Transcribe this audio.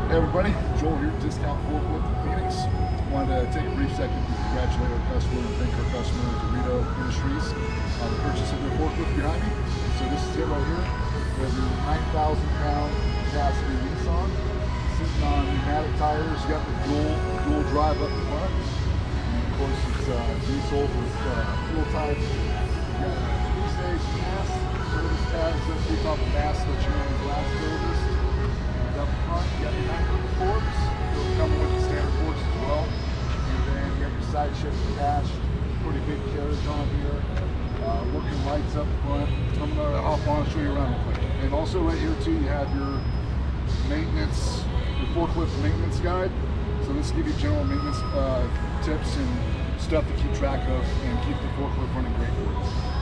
Hey everybody, Joel here at Discount Forklift in Phoenix. Wanted to take a brief second to congratulate our customer and thank our customer, Dorito Industries, on the purchase of their forklift behind me. So this is it right here. We have your 9,000 pound capacity Nissan, sitting on pneumatic tires. You got the dual drive up the front. And of course it's diesel with fuel type. You got a 3-stage mast, service tags that keep off the mast that you know in the last service. Up front, you got your 9-foot forks. They'll come with the standard forks as well. And then you have your side shifts attached. Pretty big carriage on here. Working lights up front. I'm going to hop on and show you around real quick. And also right here too, you have your maintenance, your forklift maintenance guide. So this will give you general maintenance tips and stuff to keep track of and keep the forklift running great for you.